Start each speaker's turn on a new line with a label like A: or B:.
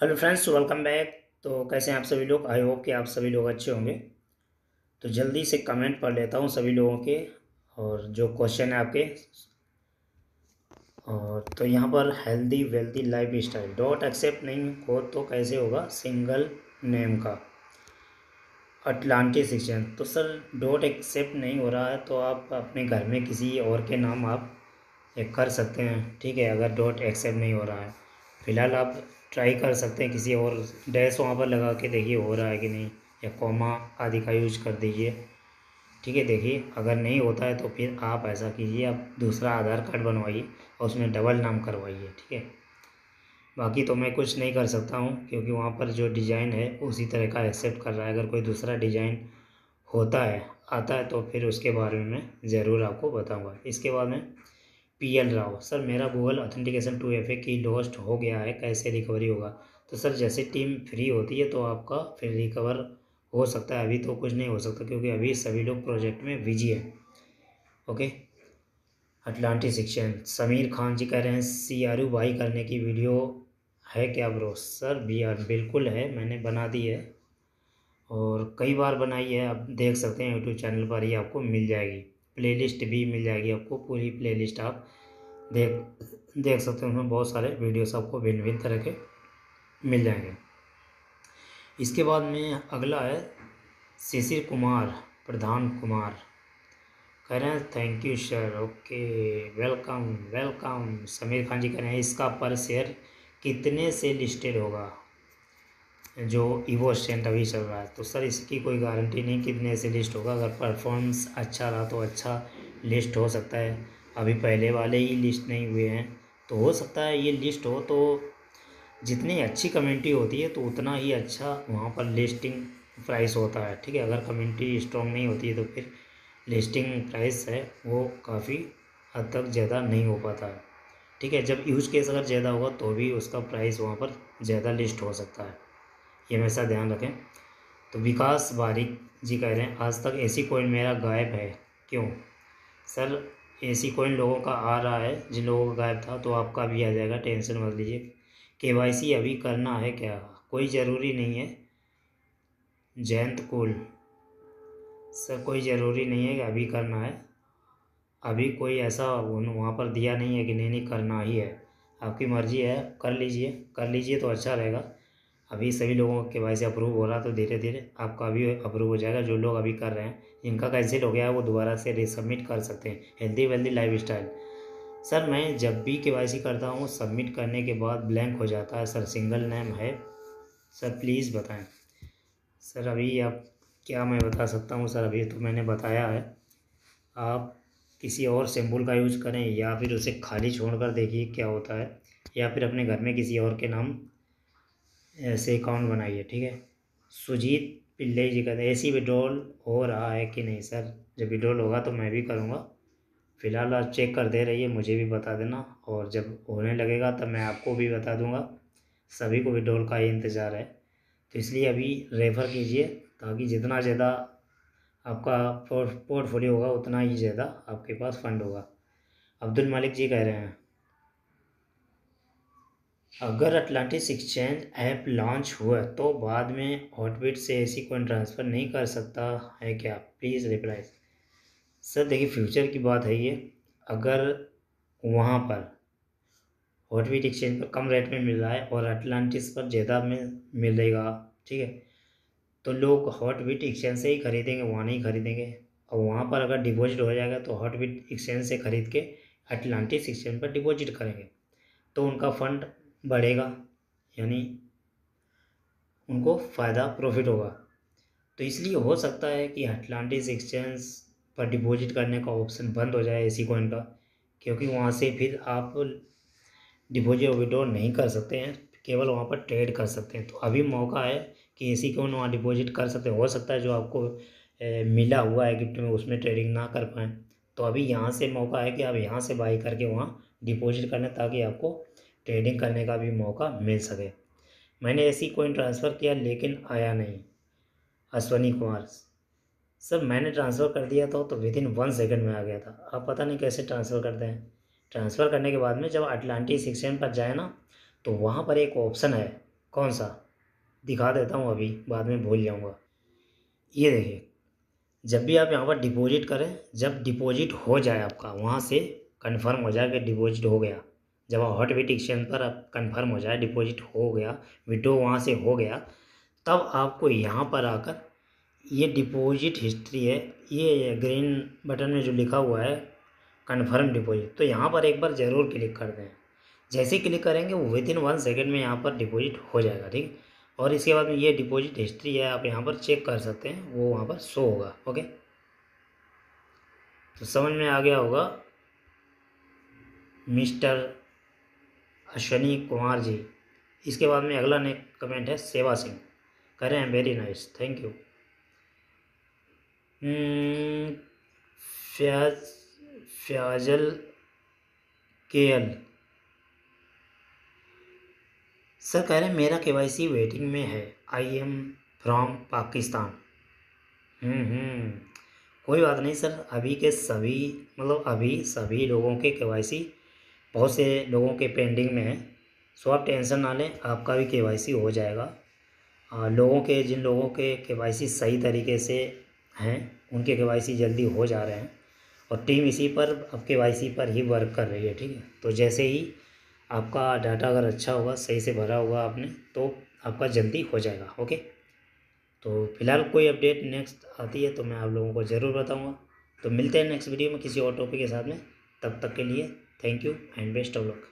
A: Hello friends, welcome back. तो कैसे हैं आप सभी लोग? आई होप कि आप सभी लोग अच्छे होंगे। तो जल्दी से कमेंट पढ़ लेता हूँ सभी लोगों के, और जो क्वेश्चन है आपके। और तो यहाँ पर healthy wealthy lifestyle dot except नहीं हो तो कैसे होगा सिंगल नेम का अटलांटिक सेक्शन। तो सर, डॉट एक्सेप्ट नहीं हो रहा है तो आप अपने घर में किसी और के नाम आप एक कर सकते हैं, ठीक है। अगर डॉट एक्सेप्ट नहीं हो रहा है, फिलहाल आप ट्राई कर सकते हैं किसी और डैश वहाँ पर लगा के देखिए हो रहा है कि नहीं, या कॉमा आदि का यूज कर दीजिए, ठीक है। देखिए अगर नहीं होता है तो फिर आप ऐसा कीजिए, आप दूसरा आधार कार्ड बनवाइए और उसमें डबल नाम करवाइए, ठीक है। बाकी तो मैं कुछ नहीं कर सकता हूँ क्योंकि वहाँ पर जो डिज़ाइन है उसी तरह का एक्सेप्ट कर रहा है। अगर कोई दूसरा डिज़ाइन होता है आता है तो फिर उसके बारे में मैं ज़रूर आपको बताऊँगा। इसके बाद में पीएल राव, सर मेरा गूगल ऑथेंटिकेशन 2FA की लॉस्ट हो गया है, कैसे रिकवरी होगा? तो सर जैसे टीम फ्री होती है तो आपका फिर रिकवर हो सकता है। अभी तो कुछ नहीं हो सकता क्योंकि अभी सभी लोग प्रोजेक्ट में बिजी है। Okay. Atlantic section Sameer Khan ji कह रहे हैं CRU बाई करने की वीडियो है क्या ब्रो? सर बिल्कुल है, मैंने बना दी है और कई बार बनाई है। आप देख सकते हैं यूट्यूब चैनल पर ही आपको मिल जाएगी। प्लेलिस्ट भी मिल जाएगी आपको, पूरी प्लेलिस्ट आप देख देख सकते हैं। उसमें बहुत सारे वीडियोस आपको भिन्न भिन्न तरह के मिल जाएंगे। इसके बाद में अगला है शिशिर कुमार प्रधान कुमार, कह रहे हैं thank you sir. Okay, welcome welcome. Sameer Khan ji कह रहे हैं इसका पर शेयर कितने से लिस्टेड होगा जो ईवो स्टैंड अभी चल रहा है? तो सर इसकी कोई गारंटी नहीं कितने से लिस्ट होगा। अगर परफॉर्मेंस अच्छा रहा तो अच्छा लिस्ट हो सकता है। अभी पहले वाले ही लिस्ट नहीं हुए हैं तो हो सकता है ये लिस्ट हो। तो जितनी अच्छी कम्युनिटी होती है तो उतना ही अच्छा वहाँ पर लिस्टिंग प्राइस होता है, ठीक है। अगर कम्युनिटी स्ट्रॉन्ग नहीं होती है तो फिर लिस्टिंग प्राइस है वो काफ़ी हद तक ज़्यादा नहीं हो पाता है, ठीक है। जब यूज केस अगर ज़्यादा होगा तो भी उसका प्राइस वहाँ पर ज़्यादा लिस्ट हो सकता है, ये हमेशा ध्यान रखें। तो विकास बारिक जी कह रहे हैं आज तक ऐसी कॉइन मेरा गायब है, क्यों? सर ऐसी कॉइन लोगों का आ रहा है, जिन लोगों का गायब था तो आपका भी आ जाएगा, टेंशन मत लीजिए। KYC अभी करना है क्या? कोई ज़रूरी नहीं है। जयंत कुल, सर कोई ज़रूरी नहीं है कि अभी करना है। अभी कोई ऐसा वहाँ पर दिया नहीं है कि नहीं नहीं करना ही है। आपकी मर्ज़ी है, कर लीजिए तो अच्छा रहेगा। अभी सभी लोगों के वाई से अप्रूव हो रहा तो धीरे धीरे आपका भी अप्रूव हो जाएगा। जो लोग अभी कर रहे हैं जिनका कैंसिल हो गया है वो दोबारा से रिसबमिट कर सकते हैं। Healthy wealthy lifestyle, sir मैं जब भी KYC करता हूँ सबमिट करने के बाद ब्लैंक हो जाता है सर, सिंगल नेम है। सर प्लीज़ बताएं। सर अभी आप क्या मैं बता सकता हूँ सर, अभी तो मैंने बताया है। आप किसी और सिंबल का यूज करें या फिर उसे खाली छोड़कर देखिए क्या होता है, या फिर अपने घर में किसी और के नाम ऐसे अकाउंट बनाइए, ठीक है। सुजीत पिल्ले जी कहते हैं ऐसी विड्रॉल हो रहा है कि नहीं? सर जब विड्रॉल होगा तो मैं भी करूँगा। फिलहाल आप चेक कर दे रहिए, मुझे भी बता देना, और जब होने लगेगा तब मैं आपको भी बता दूंगा। सभी को विड्रॉल का ही इंतज़ार है तो इसलिए अभी रेफ़र कीजिए, ताकि जितना ज़्यादा आपका पोर्टफोलियो होगा उतना ही ज़्यादा आपके पास फंड होगा। अब्दुल मालिक जी कह रहे हैं अगर अटलांटिक एक्सचेंज ऐप लॉन्च हुआ तो बाद में हॉटबिट से ऐसी कोई ट्रांसफ़र नहीं कर सकता है क्या? Please reply. सर देखिए फ्यूचर की बात है ये। अगर वहाँ पर हॉटबिट एक्सचेंज पर कम रेट में मिल रहा है और अटलांटिस पर ज़्यादा में मिलेगा, ठीक है, तो लोग हॉटबिट एक्सचेंज से ही खरीदेंगे, वहाँ नहीं खरीदेंगे। और वहाँ पर अगर डिपॉजिट हो जाएगा तो हॉटबिट एक्सचेंज से खरीद के अटलांटिस एक्सचेंज पर डिपॉजिट करेंगे तो उनका फंड बढ़ेगा, यानी उनको फ़ायदा प्रॉफिट होगा। तो इसलिए हो सकता है कि अटलांटिस एक्सचेंज पर डिपॉजिट करने का ऑप्शन बंद हो जाए एसी कॉइन का, क्योंकि वहाँ से फिर आप डिपॉजिट और विड्रॉ नहीं कर सकते हैं, केवल वहाँ पर ट्रेड कर सकते हैं। तो अभी मौका है कि एसी कॉइन वहाँ डिपॉजिट कर सकते हैं। हो सकता है जो आपको मिला हुआ है गिफ्ट में उसमें ट्रेडिंग ना कर पाएँ, तो अभी यहाँ से मौका है कि आप यहाँ से बाई करके वहाँ डिपॉजिट कर लें ताकि आपको ट्रेडिंग करने का भी मौका मिल सके। मैंने ऐसी कॉइन ट्रांसफ़र किया लेकिन आया नहीं। अश्वनी कुमार, सर मैंने ट्रांसफ़र कर दिया था तो विदिन 1 सेकंड में आ गया था। आप पता नहीं कैसे ट्रांसफ़र करते हैं। ट्रांसफ़र करने के बाद में जब अटलांटिक सेक्शन पर जाए ना तो वहाँ पर एक ऑप्शन है कौन सा दिखा देता हूँ अभी, बाद में भूल जाऊँगा। ये देखिए, जब भी आप यहाँ पर डिपॉजिट करें, जब डिपॉजिट हो जाए आपका, वहाँ से कंफर्म हो जाए कि डिपॉजिट हो गया, जब हॉटबिट एक्सचेंज पर आप कंफर्म हो जाए डिपॉजिट हो गया, विड्रॉ वहाँ से हो गया, तब आपको यहाँ पर आकर ये डिपॉजिट हिस्ट्री है, ये ग्रीन बटन में जो लिखा हुआ है कन्फर्म डिपॉजिट, तो यहाँ पर एक बार ज़रूर क्लिक कर दें। जैसे ही क्लिक करेंगे वो विदिन 1 सेकेंड में यहाँ पर डिपॉजिट हो जाएगा, ठीक। और इसके बाद में ये डिपॉजिट हिस्ट्री है, आप यहाँ पर चेक कर सकते हैं, वो वहाँ पर शो होगा। ओके, तो समझ में आ गया होगा मिस्टर अश्वनी कुमार जी। इसके बाद में अगला ने कमेंट है सेवा सिंह, कह रहे हैं very nice, thank you. Fayaz फ्याजल केएल सर कह रहे हैं मेरा केवाईसी वेटिंग में है, आई एम फ्रॉम पाकिस्तान। कोई बात नहीं सर, अभी के सभी मतलब अभी सभी लोगों के केवाईसी, बहुत से लोगों के पेंडिंग में है, सो आप टेंशन ना लें, आपका भी केवाईसी हो जाएगा। लोगों के, जिन लोगों के केवाईसी सही तरीके से हैं उनके केवाईसी जल्दी हो जा रहे हैं, और टीम इसी पर अब केवाईसी पर ही वर्क कर रही है, ठीक है। तो जैसे ही आपका डाटा अगर अच्छा होगा, सही से भरा होगा आपने, तो आपका जल्दी हो जाएगा। ओके, तो फिलहाल कोई अपडेट नेक्स्ट आती है तो मैं आप लोगों को ज़रूर बताऊंगा। तो मिलते हैं नेक्स्ट वीडियो में किसी और टॉपिक के साथ में, तब तक के लिए thank you and best of luck.